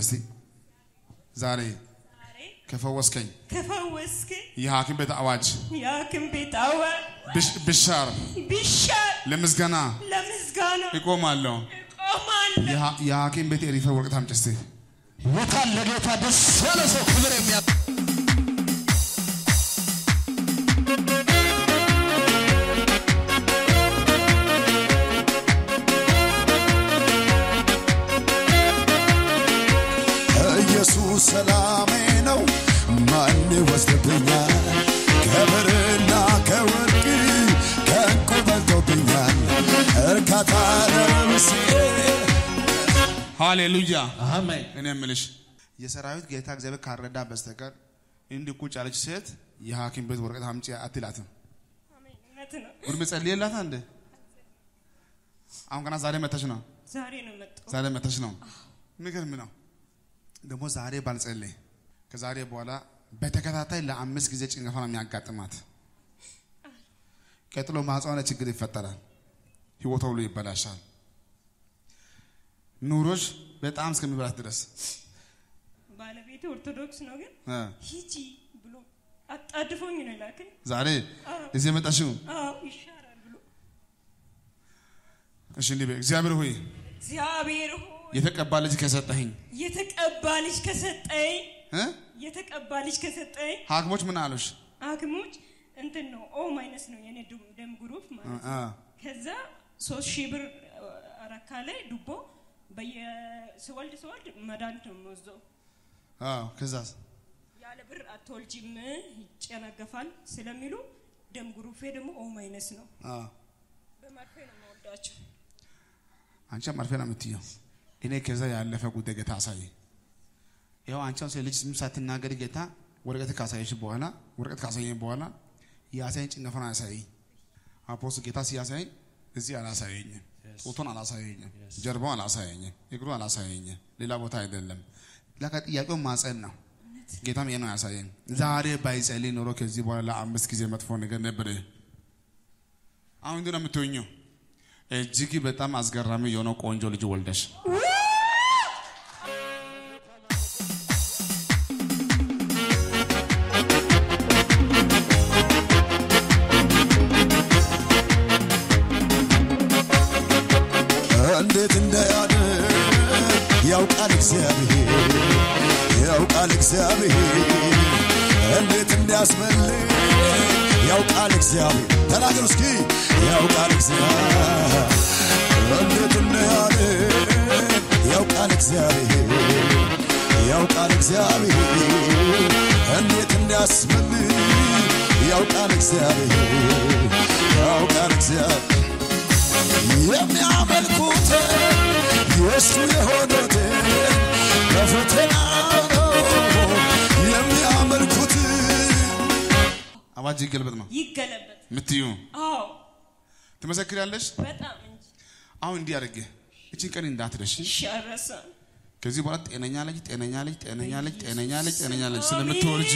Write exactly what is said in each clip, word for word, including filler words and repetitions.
بستي زاري كفوسكين كفوسكين يا حاكم بيت أواج يا حاكم بيت أواج بش بشار بشار لمزجنا لمزجنا يقوم الله يقوم الله يا يا حاكم بيت إريفة وقت هم جستي وطال لقيتها بالسلة سو كبر يا يسوع سلامي نو ما اني وسطبنا كبرنا كورقي كان قبلتو بيان اركاتا رمسي هاليلويا آمين እኔ ምልሽ የሰራዊት ጌታ እግዚአብሔር ካረዳ በስተቀር እንዲህ ቁጭ ያለች ሴት የሐኪም ቤት ወረቀት አምጪ አትላትም አሜን እነተና ወርም ጸልይላት አንደ አሁን ገና ዛሬ መተሽ ነው ዛሬ ነው መጣው ዛሬ መተሽ ነው ምክርም ነው ደግሞ ዛሬ ባልጸልይ ከዛሬ በኋላ በተከታታይ ለአምስት ጊዜ ጭንገፋ ነው የሚያጋጥማት ቀጥሎ ማጽዋና ችግር ይፈጠራል ህይወቷ ሁሉ ይበላሻል ኑሮሽ በጣም እስከሚበላሽ ድረስ ባለቤቱ ኦርቶዶክስ ነው ግን ሂጂ ብሎ አጣድፎኝ ነው ላከኝ ዛሬ እዚህ መጣሽው አዎ ይሻራል ብሎ እሺ እንዴ እግዚአብሔር ሆይ እግዚአብሔር ሆይ የተቀባ ልጅ ከሰጠኝ የተቀባ ልጅ ከሰጠኝ እ የተቀባ ልጅ ከሰጠኝ ሐኪሞች ምን አሉሽ ሐኪሞች እንትን ነው ኦ ማይነስ ነው የኔ ደም ግሩፕ ማለት ነው ከዛ ሶስት ሺህ ብር አራካ ላይ ዱቦ በየስወልድ ስወልድ መድኃኒት ነው የምወስደው አዎ ከዛስ ያለ ብር አትወልጂም ይጨናገፋል ስለሚሉ ደም ግሩፔ ደግሞ ኦ ማይነስ ነው አዎ በማርፌ ነው የምወልዳቸው አንቺ ማርፌ ነው የምትይው እኔ ከዛ ያለፈ ጉዳይ ጌታ አሳይ ያው አንቺው ስለልጅ ስም ሳትናገር ጌታ ወረቀት ካሳየሽ በኋላ ወረቀት ካሳየኝ በኋላ ያሳየኝ ጭንገፋን አሳይ አፖስቶ ጌታ ሲያሳይ እዚህ አላሳየኝ ፎቶን አላሳየኝ ጀርባው አላሳየኝ እግሩ አላሳየኝ ሌላ ቦታ አይደለም ለካ ጥያቄው ማጸን ነው ጌታም የነው ያሳየኝ ዛሬ ባይጸልይ ኖሮ ከዚህ በኋላ ለአምስት ጊዜ መጥፎ ነገር ነበር አሁን እንደና የምትወኘው እጅግ በጣም አስገራሚ የሆነ ቆንጆ ልጅ ወልደሽ እንዴት እንደያደ ያውቃል እግዚአብሔር ያውቃል እግዚአብሔር እንዴት እንዲያስመልጥ ያውቃል እግዚአብሔር ተናገሩ እስኪ ያውቃል እግዚአብሔር እንዴት እንደያደ ያውቃል እግዚአብሔር ያውቃል እግዚአብሔር እንዴት እንዲያስመልጥ ያውቃል እግዚአብሔር ያውቃል እግዚአብሔር የሚያመልኩት የሱ የሆኑት በፈተና የሚያመልኩት አዋጅ ይገልበጥ ነው ይገለበጥ ምትዩ አዎ ትመሰክሪያለሽ በጣም እንጂ አሁን እንዲህ አድርጌ እቺን ቀን እንዳትረሺ ሻረሰ ከዚህ በኋላ ጤነኛ ልጅ ጤነኛ ልጅ ጤነኛ ልጅ ጤነኛ ልጅ ጤነኛ ልጅ ስለምትወልጂ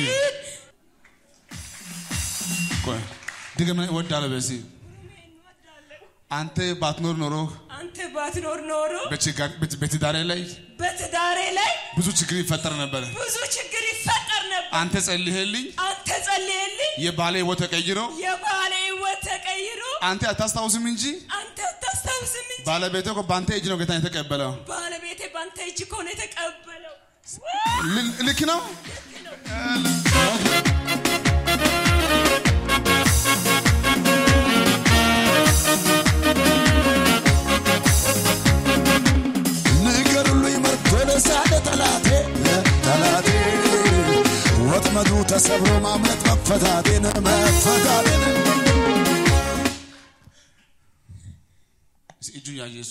ቆይ ድገም ወዳለ በዚህ አንተ ባትኖር ኖሮ አንተ ባትኖር ኖሮ በችግር በትዳሬ ላይ በትዳሬ ላይ ብዙ ችግር ይፈጠር ነበር ብዙ ችግር ይፈጠር ነበር አንተ ጸልይልኝ አንተ ጸልይልኝ የባሌ ህይወት ተቀይሮ የባሌ ህይወት ተቀይሮ አንተ አታስታውስም እንጂ አንተ አታስታውስም እንጂ ባለቤቴ እኮ ባንተ እጅ ነው ጌታ የተቀበለው ባለቤቴ ባንተ እጅ እኮ ነው የተቀበለው ልክ ነው ወጥመዱ ተሰብሮ ማምለጥ መፈታቴን መፈታቴን እጁ ያየሱ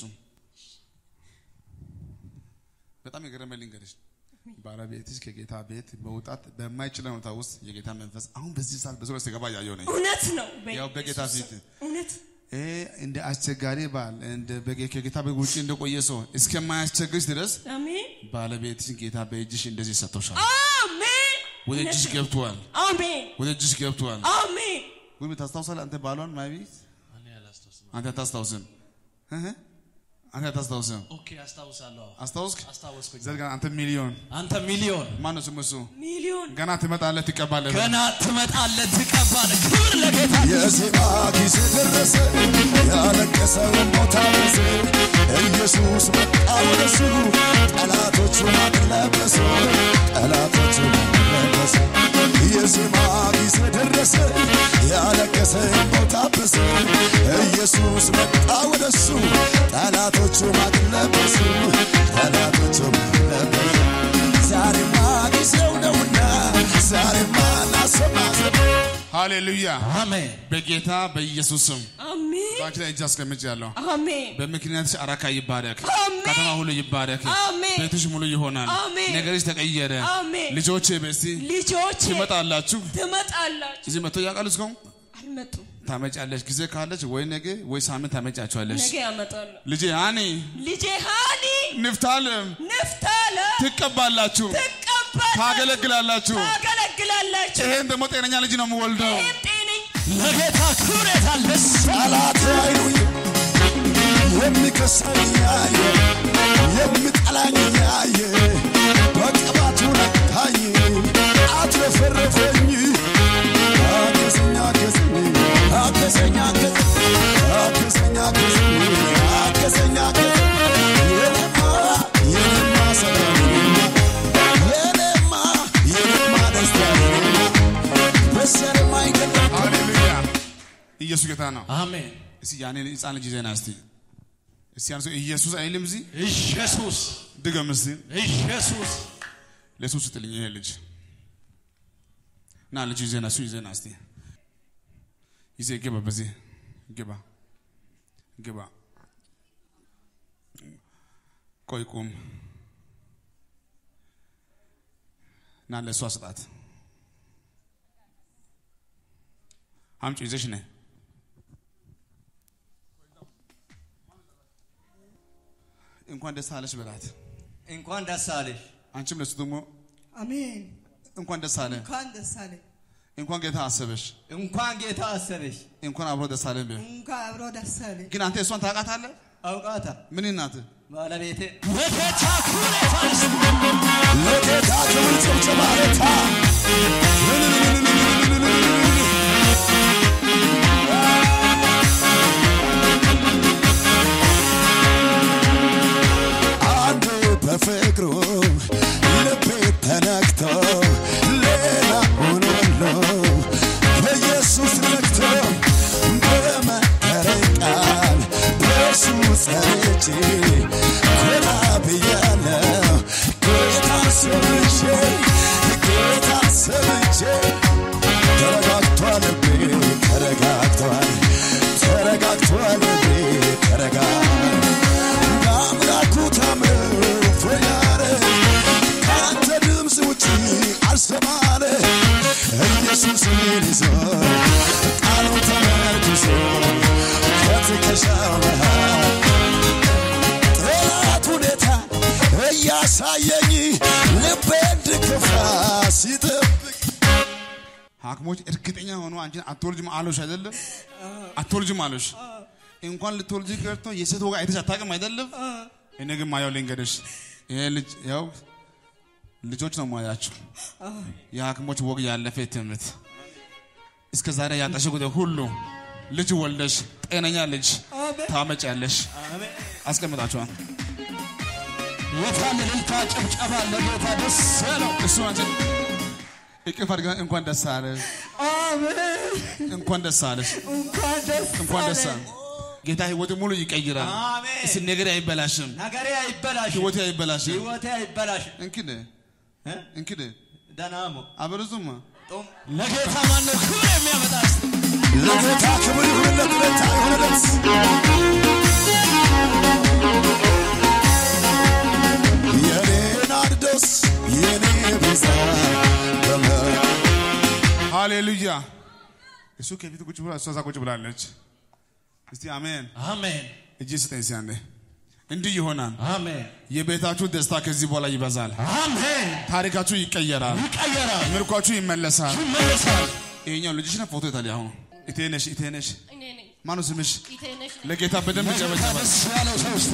በጣም የገረመልኝ ገርሽ ባለቤትሽ ከጌታ ቤት መውጣት በማይችለው ነው ታውስ የጌታ መንፈስ አሁን በዚህ ሰዓት በዙሪያ ሲገባ ያየው ነው እውነት ነው ያው በጌታ ፊት እውነት እ እንደ አስቸጋሪ ባል እንደ በጌታ በውጪ እንደቆየ ሰው እስከማያስቸግርሽ ድረስ አሜን ባለቤትሽ ጌታ በእጅሽ እንደዚህ ሰጥቶሻል አሜን ወደ እጅሽ ገብቷል አሜን ወደ እጅሽ ገብቷል አሜን ወይ ታስታውሳለህ አንተ ባሏን ማይቢት አንተ ታስታውስም እህ አንተ ታስታውሰው ኦኬ አስታውሳለሁ አስታውስክ አስታውስኩኝ ዘልጋ አንተ ሚሊዮን አንተ ሚሊዮን ማነው ስሙሱ ሚሊዮን ገና ትመጣለህ ትቀባለህ ገና ትመጣለህ ትቀባለህ ክብር ለጌታ የዜማ ጊዜ ደረሰ ያለቀሰው ሞታ ደረሰ ኢየሱስ መጣ ወደሱ ጠላቶቹ ማቅለበሱ ጠላቶቹ ማቅለበሱ የዜማ ጊዜ ደረሰ ያለቀሰው ሞታ ደረሰ ኢየሱስ መጣ ወደሱ ጠላቶቹ ማቅለበሱ ጠላቶቹ ማቅለበሱ ዛሬማ ጊዜው ነውና ዛሬማ ናሰማዘ ሃሌሉያ አሜን በጌታ በኢየሱስም አሜን ባንቺ ላይ እጅ አስቀምጫለሁ አሜን በምክንያትሽ አራካ ይባረክ አሜን ከተማ ሁሉ ይባረክ አሜን ቤትሽ ሙሉ ይሆናል አሜን ነገርሽ ተቀየረ አሜን ልጆቼ በስቲ ልጆቼ ትመጣላችሁ ትመጣላችሁ እዚህ መጥቶ ያውቃሉ እስካሁን አልመጡም ታመጫለሽ ጊዜ ካለች ወይ ነገ ወይ ሳምንት ታመጫቸዋለሽ ነገ ያመጣሉ ልጄ ሃኒ ልጄ ሃኒ ንፍታለም ንፍታለም ትቀባላችሁ ትቀባላችሁ ታገለግላላችሁ ታገለግላላችሁ ይሄን ደግሞ ጤነኛ ልጅ ነው የምወልደው ይሄም ጤነኝ ለጌታ ክብር የታለስ ጠላት አይሉኝ የሚከሰኝ ያየ የሚጠላኝ ያየ በቅባቱ ነካኝ አትረፈረፈኝ አገዘኛ አገዘኝ አገዘኛ አገዘኛ አገዘኛ አገዘኛ የኔማ የኔማ ሰላም የኔማ የኔማ ደስታ በሰላም አይደለም ሃሌሉያ ኢየሱስ ጌታ ነው አሜን እስቲ ያኔ ሕፃን ልጅ ዘና እስቲ እስቲ አንተ ኢየሱስ አይልም እዚህ ኢየሱስ ድገም እስቲ ኢየሱስ ለሱስ ጥልኝ ይሄ ልጅ ና ልጅ ዘና ሱ ዘና እስቲ ይዘ ገባ በዚህ ገባ ገባ ቆይ ቁም ና ለሷ ስጣት አምጪ ይዘሽ ነይ እንኳን ደስ አለሽ በላት እንኳን ደስ አለሽ አንቺም ለሱ ደግሞ አሜን እንኳን ደስ አለ እንኳን ደስ አለሽ እንኳን ጌታ አሰበሽ እንኳን ጌታ አሰበሽ እንኳን አብሮ ደስ አለ እንኳን አብሮ ደስ አለሽ ግን አንተ እሷን ታውቃታለህ አውቃታ ምን እናት ባለቤቴ ለጌታ ክብር የታለስ ለጌታ ክብር ጭብጨባታ አንድ በፍቅሩ ልቤ ተነክቶ ሌላ ሆኖሎ በኢየሱስ ነክቶ በመከረኝ ቃል በሱ ጸንቼ ኮራ ብያለሁ ጌታ ሰምቼ ጌታ ሰምቼ ተረጋግቷል ልቤ ተረጋግቷል ተረጋግቷል ልቤ ተረጋግቷል አምላኩ ታምር ፈያረ ካንተ ድምፅ ውጪ አልሰማለ ኢየሱስ ምን ይዞ ቃሉ ተመርኩዞ ከትከሻው መሃል ጠላት ሁኔታ እያሳየኝ ልቤ እንድከፋ ሲጠብቅ ሐኪሞች እርግጠኛ ሆኖ አንቺን አትወልጂም አሉሽ አይደለም አትወልጂም አሉሽ እንኳን ልትወልጂ ቀርቶ የሴት ወጋ አይተሽ አታውቅም አይደለም እኔ ግን ማየው ልንገርሽ ይሄ ልጅ ያው ልጆች ነው ማያቸው የሐኪሞች ወግ ያለፈ ትምህርት እስከ ዛሬ ያጣሽው ጉዳይ ሁሉ ልጅ ወልደሽ ጤነኛ ልጅ ታመጫለሽ አስቀምጣችኋል የታለ ልልታ ጭብጨባ ለጌታ ደስ ያለው እሱ አንቺ እቅፍ አድርጋ እንኳን ደስ አለሽ አሜን እንኳን ደስ አለሽ እንኳን ደስ እንኳን ደስ አለ ጌታ ህይወት ሙሉ ይቀይራል አሜን እስ ነገር አይበላሽም ነገሬ አይበላሽም ህይወት አይበላሽም ህይወቴ አይበላሽም እንክደ እንክደ ደናሞ አበረዙማ ጦም ለጌታ ማነው ክብር የሚያመጣ ለጌታ ክብር ይሁንለት ለጌታ ይሁንለት የኔ ናርዶስ የኔ ቤዛ ሃሌሉያ እሱ ከፊት ቁጭ ብላ እሷ ቁጭ ብላለች እስቲ አሜን አሜን እጅ ስጠኝ ሲያንዴ እንዲህ ይሆናል አሜን የቤታችሁ ደስታ ከዚህ በኋላ ይበዛል አሜን ታሪካችሁ ይቀየራል ይቀየራል ምርኳችሁ ይመለሳል ይመለሳል ይሄኛው ልጅሽ ነው ፎቶ ይታል ያው እቴነሽ እቴነሽ እኔ ነኝ ማኑ ስምሽ ኢቴነሽ ለጌታ በደንብ ጨበጨበ ደስ ያለው ሰው እስቲ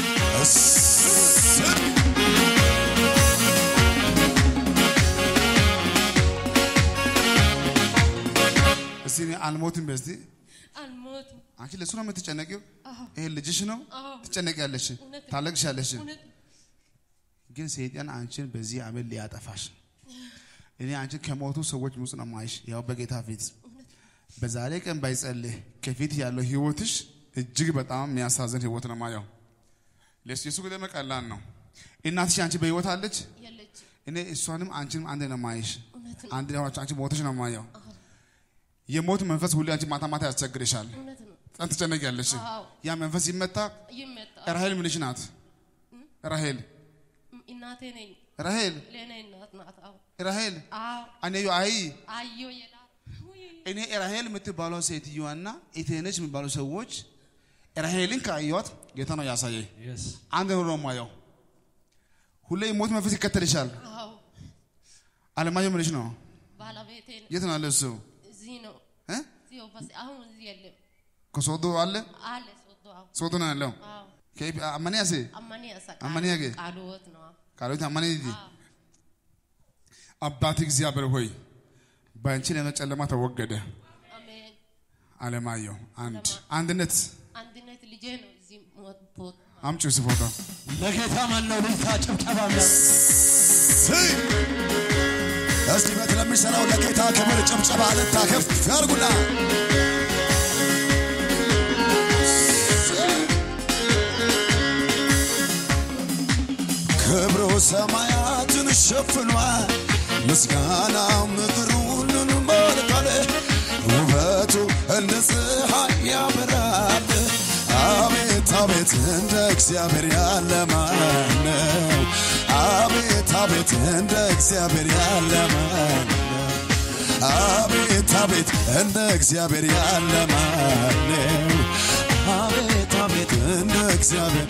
እስቲ አልሞትም በስቲ አልሞትም አንቺ ለሱ ነው የምትጨነቂው ይሄ ልጅሽ ነው ትጨነቂያለሽ ታለቅሻለሽ ግን ሰይጣን አንቺን በዚህ አመል ሊያጠፋሽ እኔ አንቺን ከሞቱ ሰዎች ውስጥ ነው ማይሽ ያው በጌታ ፊት በዛሬ ቀን ባይጸልይ ከፊት ያለው ህይወትሽ እጅግ በጣም የሚያሳዝን ህይወት ነው ማየው ለኢየሱስ ጉዳይ መቀላል ነው እናትሽ አንቺ በህይወት አለች የለች እኔ እሷንም አንቺንም አንድ ነው ማይሽ አንድ ነው አንቺ ሞተሽ ነው ማየው የሞት መንፈስ ሁሉ አንቺ ማታ ማታ ያስቸግርሻል አንተ ተጨነቂያለሽ ያ መንፈስ ይመታ ይመታ ራሄል ምንሽ ናት ራሄል እናቴ ነኝ ራሄል ለኔ እናት ናት አው ራሄል አው አኔዮ አይ አዮ የላ እኔ ራሄል የምትባለው ሴትዮዋና ኢቴነች የሚባሉ ሰዎች ራሄልን ካዩት ጌታ ነው ያሳየ yes አንድ ነው ማየው ሁሌ ሞት መንፈስ ይከተልሻል አው አለማየሁ ምንሽ ነው ባለቤቴ ነው የት ነው ያለው እሱ እዚህ ነው እ እዚህ ኦፋስ አሁን እዚህ የለም ከሶዶ አለ አለ ሶዶ አው ሶዶ ነው ያለው አው ከይ አማኒያሴ አማኒያ ሰቃ አማኒያ ገ ቃልወት ነው ቃልወት አማኒያ ዲ አባት እግዚአብሔር ሆይ ባንቺ ለመጨለማ ተወገደ አሜን አለማየሁ አንድ አንድነት አንድነት ልጄ ነው እዚህ ሞት አምጪው ሲፎቶ ለጌታ ማን ነው ልልታ ጭብጨባ እስቲ በት ለሚሰራው ለጌታ ክብር ጭብጨባ ልታከፍ ያርጉና ክብሩ ሰማያትን ሸፍኗል ምስጋና ምድሩን ሞልቷል ውበቱ እንደ ፀሐይ ያበራል አቤት አቤት እንደ እግዚአብሔር ያለ ማን ነው አቤት አቤት እንደ እግዚአብሔር ያለ ማን ነው አቤት አቤት እንደ እግዚአብሔር ያለ ማን ነው አቤት አቤት እንደ እግዚአብሔር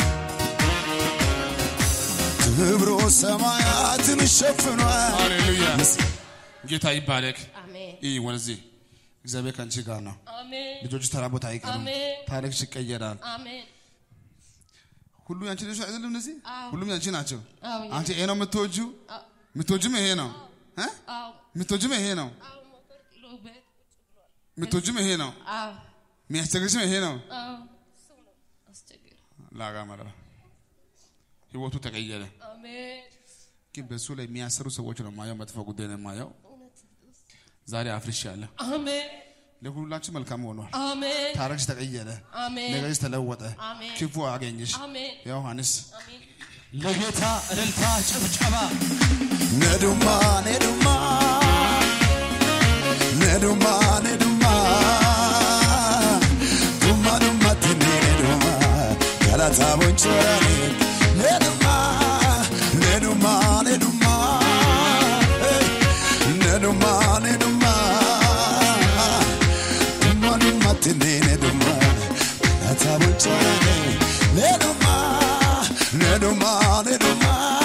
ክብሩ ሰማያትን ሸፍኗል ሃሌሉያ ጌታ ይባረክ አሜን ኢ ወንዚ እግዚአብሔር ካንቺ ጋር ነው አሜን ልጆች ተራ ቦታ አይቀርም አሜን ታሪክ ይቀየራል አሜን ሁሉ ያንቺ ልጅ አይደለም እነዚህ ሁሉም ያንቺ ናቸው አዎ አንቺ ይሄ ነው የምትወጁ የምትወጁም ይሄ ነው እ አዎ የምትወጁም ይሄ ነው አዎ ሞተር ኪሎ ቤት የምትወጁም ይሄ ነው አዎ የሚያስቸግርሽም ይሄ ነው አዎ እሱ ነው አስቸግር ላጋ ማለት ህይወቱ ተቀየረ አሜን ግን በሱ ላይ የሚያሰሩ ሰዎች ነው ማየው መጥፎ ጉዳይ ነው ማየው ዛሬ አፍርሻለሁ አሜን ለሁላችሁ መልካም ሆኗል አሜን ታሪክሽ ተቀየረ አሜን ነገርሽ ተለወጠ አሜን ክፉ አገኘሽ አሜን ዮሐንስ አሜን ለጌታ ልልታ ጭብጨባ ነዱማ ነዱማ ነዱማ ነዱማ ዱማ ዱማ ነዱማ ጋላታ ቦንቾራኔ ነዱማ ነዱማ ነዱማ ነዱማ ነዱማ ዱማ ዱማ ነዱማ ጋላታ ቦንቾራኔ ነዱማ ነዱማ ነዱማ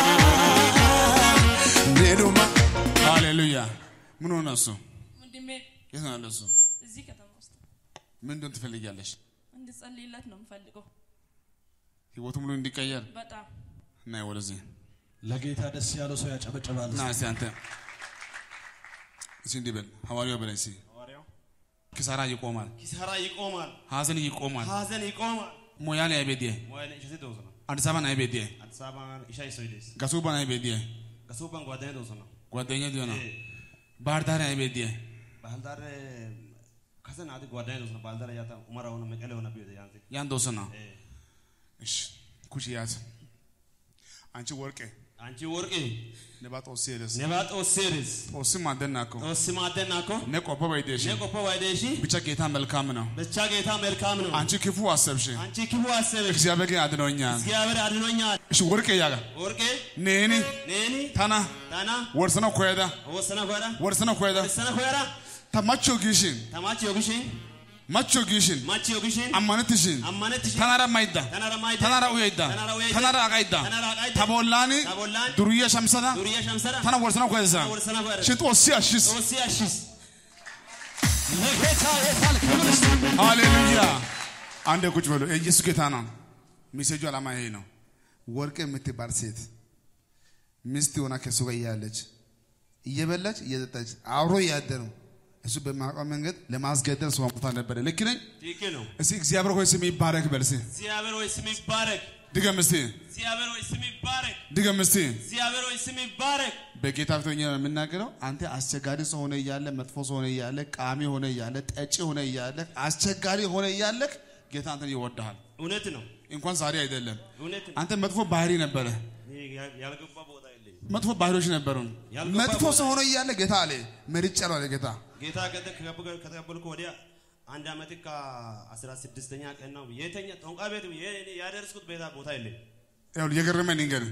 ነዱማ ሃሌሉያ ምን ሆነ እሱ ወንድሜ የት ነው እሱ እዚህ ከተማ ውስጥ ምን እንደሆነ ትፈልጊያለሽ እንድጸልይለት ነው የምፈልገው ህይወቱ ሙሉ እንዲቀየር በጣም እና ወለዚህ ለጌታ ደስ ያለው ሰው ያጨበጨባል ና እስቲ አንተ እስቲ እንዲበል ሐዋርያው በላይ እስቲ ሐዋርያው ኪሳራ ይቆማል ኪሳራ ይቆማል ሐዘን ይቆማል ሐዘን ይቆማል ሞያሌ አይቤዲየ ሞያሌ እሺ ደውሰና አዲስ አበባ አይቤዲየ አዲስ አበባ ኢሻይ ሶይደስ ጋሱባ አይቤዲየ ጋሱባን ጓደኛ ደውሰና ጓደኛ ዲዮና ባህር ዳር አይቤዲየ ባህር ዳር ከሰና አዲ ጓደኛ ደውሰና ባህር ዳር ያታ ኡመራ ሆነ መቀሌ ሆነ ቢዮ ያንተ ያን ደውሰና እሺ ኩሽያት አንቺ ወርቄ አንቺ ወርቄ ነባጦ ሲሪስ ነባጦ ሲሪስ ኦስም አደናኮ ኦስም አደናኮ ነቆፖ ባይዴሽ ነቆፖ ባይዴሽ ብቻ ጌታ መልካም ነው ብቻ ጌታ መልካም ነው አንቺ ክፉ አሰብሽ አንቺ ክፉ አሰብሽ እግዚአብሔር ግን አድኖኛል እግዚአብሔር አድኖኛል እሺ ወርቄ ያጋ ወርቄ ነኒ ነኒ ታና ታና ወርሰና ኮይዳ ወሰና ኮይዳ ወርሰና ኮይዳ ወሰና ኮይዳ ተማቾ ጊሽን ተማቾ ጊሽን macho gishin macho gishin amanetishin amanetishin tanara maida tanara maida tanara uyida tanara uyida tanara agaida tanara agaida tabollani tabollani duriya shamsana duriya shamsana tana worsana kweza worsana kweza shit osi ashis osi ashis ለጌታ የታል ክብር እስቲ ሃሌሉያ አንዴ ቁጭ በሉ ኢየሱስ ጌታ ነው ሜሴጁ አላማ ይሄ ነው ወርቅ የምትባል ሴት ሚስት ሆና ከሱ ጋር ያለች እየበላች እየጠጣች አብሮ ያደሩ እሱ በማቋም መንገድ ለማስገደል ሰው አምጥታ ነበር ልክ ነኝ ልክ ነው እሺ እግዚአብሔር ሆይ ስም ይባረክ በልሲ እግዚአብሔር ሆይ ስም ይባረክ ድገም እስቲ እግዚአብሔር ሆይ ስም ይባረክ ድገም እስቲ እግዚአብሔር ሆይ ስም ይባረክ በጌታ ፊት ሆኜ የምናገረው አንተ አስቸጋሪ ሰው ሆነ ያለ መጥፎ ሰው ሆነ ያለ ቃሚ ሆነ ያለ ጠጪ ሆነ ያለ አስቸጋሪ ሆነ ያለ ጌታ አንተን ይወድሃል እውነት ነው እንኳን ዛሬ አይደለም እውነት ነው አንተ መጥፎ ባህሪ ነበር ያልገባ ቦታ የለኝ መጥፎ ባህሪዎች ነበሩ መጥፎ ሰው ሆነ ያለ ጌታ አለ መርጫለው አለ ጌታ ጌታ ከተቀበልኩ ወዲያ አንድ አመት ከ16ኛ ቀን ነው የተኛ ጦንቃ ቤት ያደርስኩት ቤታ ቦታ የለኝ ያው የገረመኝ ነገር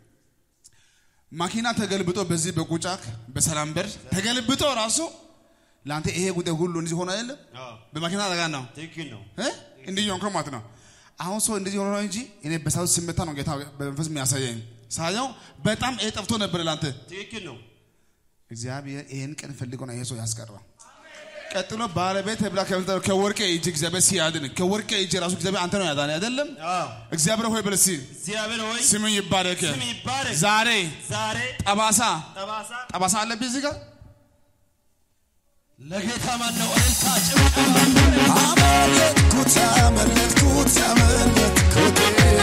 ማኪና ተገልብጦ በዚህ በቁጫክ በሰላም በር ተገልብጦ ራሱ ላንተ ይሄ ጉዳይ ሁሉ እንዲህ ሆነ አይደለም በማኪና አደጋ ነው ትክክል ነው እ እንዲህ ይሆንከው ማለት ነው አሁን ሰው እንደዚህ ሆነ እንጂ እኔ በሳው ስመታ ነው ጌታ በመንፈስ የሚያሳየኝ ሳያው በጣም እጠፍቶ ነበር ላንተ ትክክል ነው እግዚአብሔር ይሄን ቀን ፈልገው ነው ኢየሱስ ያስቀረው ቀጥሎ ባለቤት ብላ ከመጣው ከወርቄ እጅ እግዚአብሔር ሲያድን ከወርቄ እጅ ራሱ እግዚአብሔር አንተ ነው ያዳነ አይደለም አዎ እግዚአብሔር ሆይ በልሲ እግዚአብሔር ሆይ ስም ይባረክ ስም ይባረክ ዛሬ ዛሬ ጠባሳ ጠባሳ ጠባሳ አለብኝ እዚህ ጋር ለጌታ ማን ነው እልልታ ጭብጨባ አመለጥኩት አመለጥኩት አመለጥኩት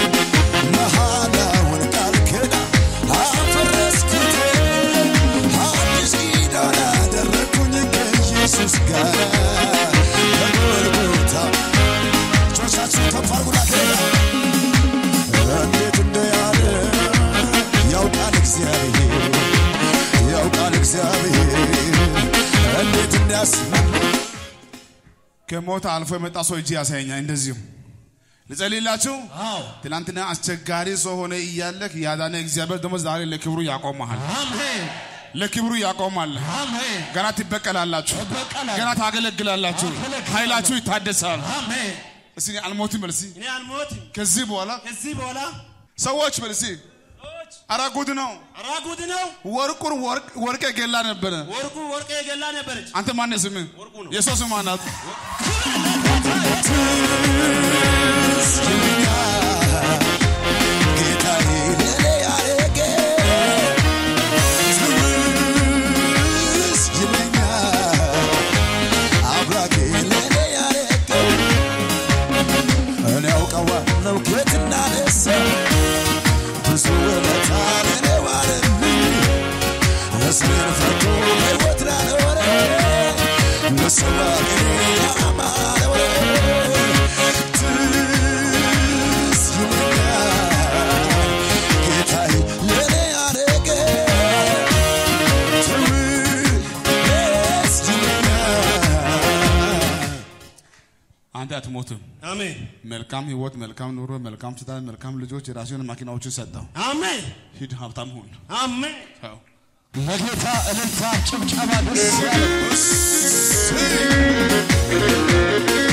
መሃላውን ቃል ኪዳን አፈረስኩት አዲስ ኪዳን አደረኩኝ ከኢየሱስ ጋር በጎልጎታ ጆቻችሁ ከፍ አድርጉና እንዴት እንደያለ ያውቃል እግዚአብሔር ያውቃል እግዚአብሔር እንዴት እንዳስመል ከሞት አልፎ የመጣ ሰው እጅ ያሳየኛል እንደዚሁ ልጸልይላችሁ አዎ ትላንትና አስቸጋሪ ሰው ሆነ ይያለክ ያዳነ እግዚአብሔር ደግሞ ዛሬ ለክብሩ ያቆማል አሜን ለክብሩ ያቆማል አሜን ገና ትበቀላላችሁ ትበቀላለሁ። ገና ታገለግላላችሁ አገለግላለሁ። ኃይላችሁ ይታደሳል አሜን እስኪ አልሞትም መልሲ እኔ አልሞትም ከዚህ በኋላ ከዚህ በኋላ ሰዎች መልሲ አራጉድ ነው አራጉድ ነው ወርቁን ወርቅ ወርቄ ገላ ነበር ወርቁ ወርቄ ገላ ነበርች አንተ ማን ስም ወርቁ ነው የሶስ ማናት ጌታዬ ለኔ ያረገ ትውስ ይለኛል አብራኬ ለኔ ያረገ እኔ አውቀዋለሁ ጌትና ነሳ ብዙ ውለታ ለኔ ዋለልኝ እስሜን ፈቶ ሕይወት ላኖረ ለሰዋቂ አማረወ ትዝ ይለኛል ጌታዬ ለኔ ያረገ ትዝ ይለኛል አንተ አትሞትም አሜን መልካም ህይወት መልካም ኑሮ መልካም ስራ መልካም ልጆች የራስህን ማኪናዎችን ሰጠው አሜን ሂድ ሀብታም ሁን አሜን አዎ ለጌታ እልልታ ጭብጨባ ደስ ያለው